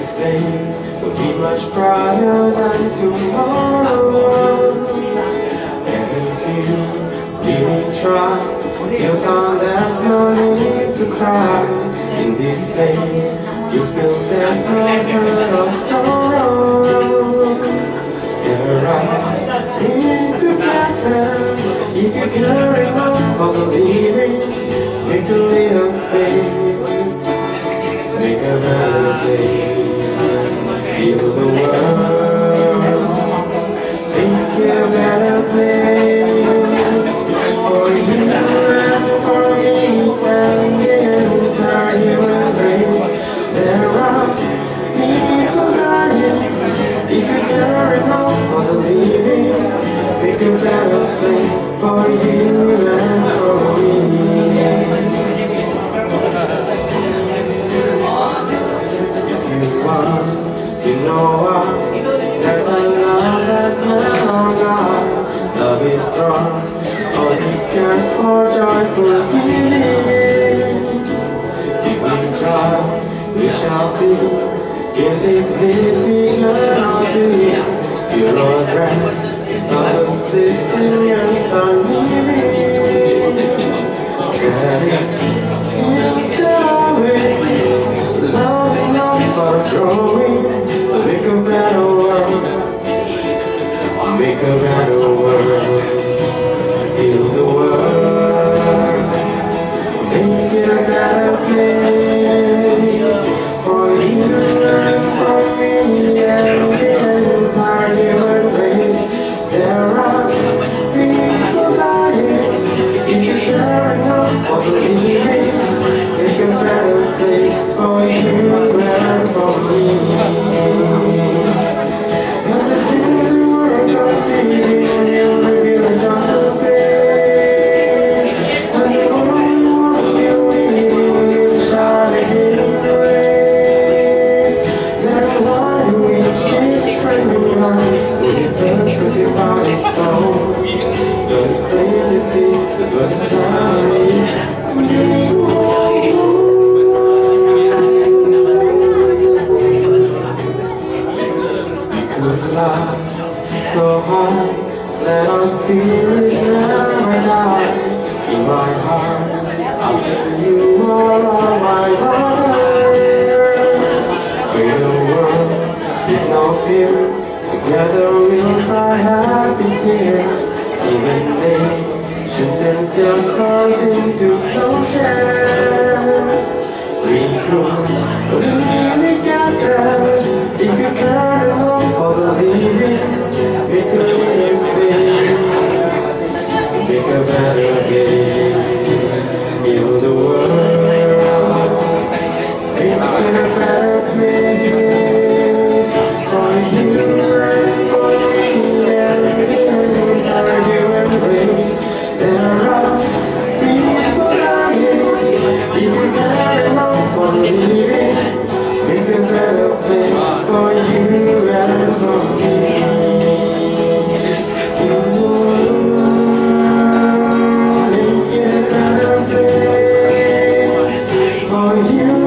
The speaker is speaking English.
this place will be much brighter than tomorrow. And if you really try, you'll find there's no need to cry. In this place, you feel there's no hurt or sorrow. The right is together. If you care enough for the living, make a little space, make a better place. Heal the world, make it a better place for you and for me and the entire human race. There are people dying. If you care enough for the living, make a better place for you and for me. If you want to know why, there's a love that cannot lie. Love is strong, only cares for joyful healing. If we try, we shall see. In this place we cannot feel. Feel our breath, stop existing and start living. That it feels that way. Love enough for us growing to make a better world. Make a better world. Heal the world. Make it a better place for you and for me and the entire human race. There are people dying. If you care enough for the living, make a better place for you and for me. And the things we were not seeing, you reveal a joyful face. And the only one you need is shining grace. Then why do we keep screaming like we first crucified his soul? But it's plain to see this was a sign. Fly so high, let our spirits never die. In my heart, I'll give you all of my brothers. Free the world, with no fear. Together we'll cry happy tears. Even nations turns their scars into plowshares. We could really get there if you care enough for the living. Make a better space, make a better place. Heal the world, make it a better place for you and for me and the entire human race. There are people dying. If you care enough for the living, make a better place for you and for me. Make it a better place for you.